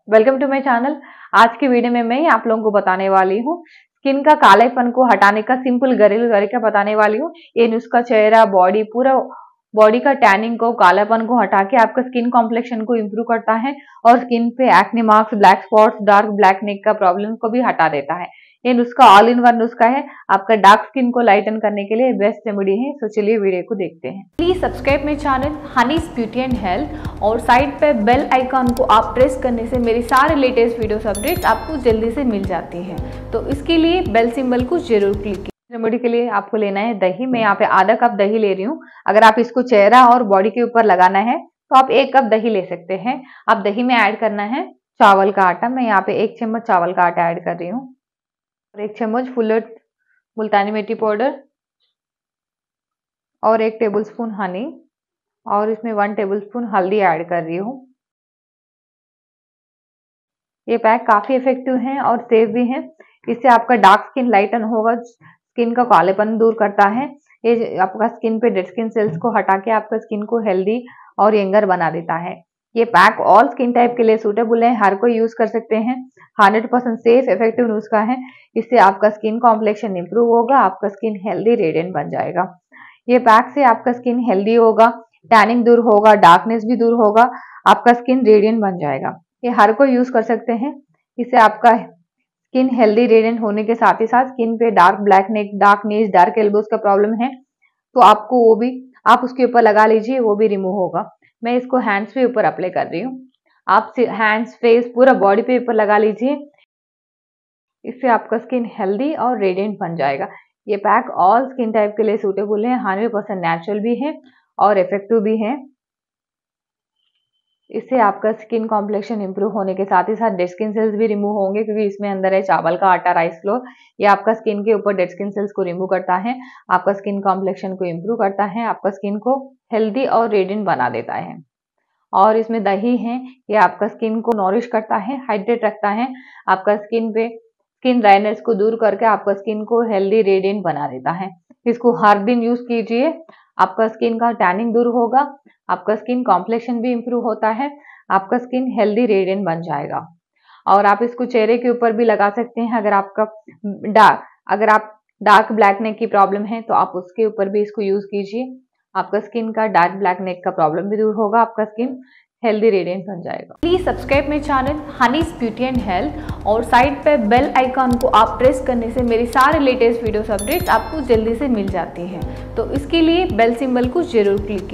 Welcome to my channel. आज की video में मैं आप लोगों को बताने वाली हूँ स्किन का कालेपन को हटाने का सिंपल घरेलू तरीका बताने वाली हूँ। ये नुस्खा चेहरा, बॉडी, पूरा बॉडी का टैनिंग को, कालापन को हटा के आपका स्किन कॉम्प्लेक्शन को इम्प्रूव करता है और स्किन पे acne marks, black spots, dark black neck का प्रॉब्लम को भी हटा देता है। ये नुस्खा ऑल इन वन नुस्खा है, आपका डार्क स्किन को लाइटन करने के लिए बेस्ट रेमेडी है। तो चलिए वीडियो को देखते हैं। Please subscribe my channel Honey's beauty and health और साइड पे बेल आइकॉन को आप प्रेस करने से मेरी सारे लेटेस्ट वीडियोस अपडेट्स आपको जल्दी से मिल जाती हैं। तो इसके लिए बेल सिंबल को जरूर क्लिक कीजिए। रेमेडी के लिए आपको लेना है दही। मैं यहाँ पे आधा कप दही ले रही हूँ। अगर आप इसको चेहरा और बॉडी के ऊपर लगाना है तो आप 1 कप दही ले सकते हैं। आप दही में ऐड करना है चावल का आटा। मैं यहाँ पे 1 चम्मच चावल का आटा ऐड कर रही हूँ और 1 चम्मच फुल्लर मुल्तानी मिट्टी पाउडर और 1 टेबलस्पून हनी और इसमें 1 टेबलस्पून हल्दी ऐड कर रही हूँ। ये पैक काफी इफेक्टिव है और सेफ भी है। इससे आपका डार्क स्किन लाइटन होगा, स्किन का कालेपन दूर करता है। ये आपका स्किन पे डेड स्किन सेल्स को हटा के आपका स्किन को हेल्दी और यंगर बना देता है। ये पैक ऑल स्किन टाइप के लिए सूटेबल है, हर कोई यूज कर सकते हैं। 100% सेफ इफेक्टिव नुस्खा है। इससे आपका स्किन कॉम्प्लेक्शन इंप्रूव होगा, आपका स्किन हेल्दी रेडियंट बन जाएगा। ये पैक से आपका स्किन हेल्दी होगा, टैनिंग दूर होगा, डार्कनेस भी दूर होगा, आपका स्किन रेडियंट बन जाएगा। ये हर कोई यूज कर सकते हैं। इससे आपका स्किन हेल्दी रेडियंट होने के साथ ही साथ स्किन पे dark black neck, dark knees, dark elbows का प्रॉब्लम है तो आपको वो भी आप उसके ऊपर लगा लीजिए, वो भी रिमूव होगा। मैं इसको हैंड्स पे ऊपर अप्लाई कर रही हूँ। आप हैंड्स, फेस, पूरा बॉडी पे ऊपर लगा लीजिए। इससे आपका स्किन हेल्दी और रेडियंट बन जाएगा। ये पैक ऑल स्किन टाइप के लिए सूटेबल है, 100% नेचुरल भी है और इफेक्टिव भी है। इससे आपका स्किन कॉम्प्लेक्शन इंप्रूव होने के साथ ही साथ डेड स्किन सेल्स भी रिमूव होंगे, क्योंकि इसमें अंदर है चावल का आटा, राइस फ्लोर। ये आपका स्किन के ऊपर डेड स्किन सेल्स को रिमूव करता है, आपका स्किन कॉम्प्लेक्शन को इंप्रूव करता है, आपका स्किन को हेल्दी और रेडियंट बना देता है। और इसमें दही है, ये आपका स्किन को नॉरिश करता है, हाइड्रेट रखता है, आपका स्किन पे स्किन ड्राइनेस को दूर करके आपका स्किन को हेल्दी रेडियंट बना देता है। इसको हर दिन यूज कीजिए, आपका स्किन का टैनिंग दूर होगा, आपका स्किन कॉम्प्लेक्शन भी इंप्रूव होता है, आपका स्किन हेल्दी रेडियंट बन जाएगा। और आप इसको चेहरे के ऊपर भी लगा सकते हैं। अगर आप डार्क ब्लैक नेक की प्रॉब्लम है तो आप उसके ऊपर भी इसको यूज कीजिए, आपका स्किन का डार्क ब्लैक नेक का प्रॉब्लम भी दूर होगा, आपका स्किन हेल्दी रेडियंट बन जाएगा। Please subscribe my channel Honey's beauty and health और साइड पे बेल आइकॉन को आप प्रेस करने से मेरी सारे लेटेस्ट वीडियोस अपडेट्स आपको जल्दी से मिल जाती हैं। तो इसके लिए बेल सिंबल को जरूर क्लिक कीजिए।